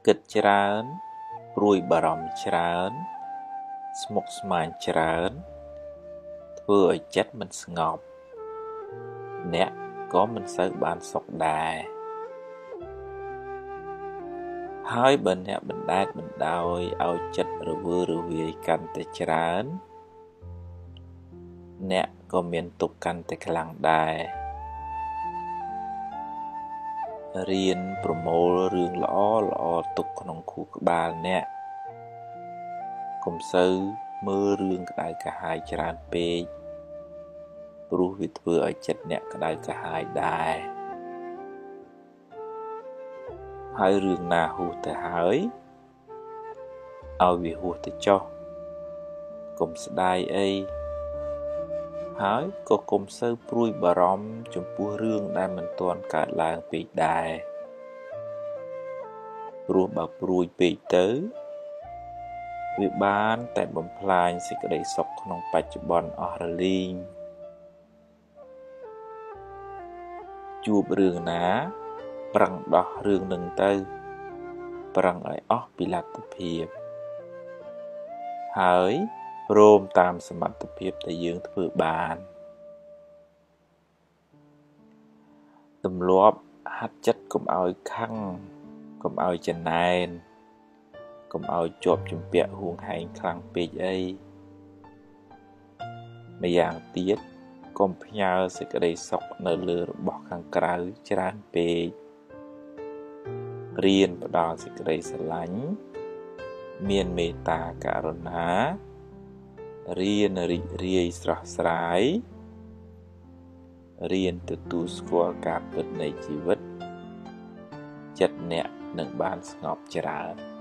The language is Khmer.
គិតច្រើនព្រួយបារម្ភច្រើនស្មុគស្មាញច្រើនធ្វើឲ្យចិត្តមិនស្ងប់អ្នកក៏មិនសូវបានសុខដែរហើយបើអ្នកបណ្ដែតបណ្ដោយឲ្យចិត្តរវើរវាយកាន់តែច្រើនអ្នកក៏មានទុក្ខកាន់តែខ្លាំងដែររៀនប្រមូលរឿងល្អទុកក្នុងខួរក្បាលអ្នកកុំសូវមើលរឿងក្តៅក្រហាយច្រើនពេកព្រោះវាធ្វើឲ្យចិត្តអ្នកក្តៅក្រហាយដែរហើយរឿងណាហួសទៅហើយឲ្យវាហួសទៅចុះកុំស្ដាយអីហើយក៏កុំសូវព្រួយបារម្ភចំពោះរឿងដែលមិនទាន់កើតឡើងពេកដែរព្រោះបើព្រួយពេកទៅវាបានតែបំផ្លាញសេចក្តីសុខក្នុងបច្ចុប្បន្នអស់រលីងជួបរឿងណាប្រឹងដោះរឿងនឹងទៅប្រឹងឲ្យអស់ពីលទ្ធភាពហើយព្រមតាមសមត្ថភាពដែលយើងធ្វើបានទម្លាប់ហាត់ចិត្តកុំឲ្យខឹងកុំឲ្យចំណែនកុំឲ្យជាប់ជំពាក់ហួងហែងខ្លាំងពេកអីម្យ៉ាងទៀតកុំផ្ញើសេចក្តីសុខនៅលើរបស់ខាងក្រៅច្រើនពេករៀនផ្ដល់សេចក្តីស្រឡាញ់មានមេត្តាករុណារៀនរីករាយស្រស់ស្រាយរៀនទទួលស្គាល់ការពិតនៃជីវិតចិត្តអ្នកនឹងបានស្ងប់ច្រើន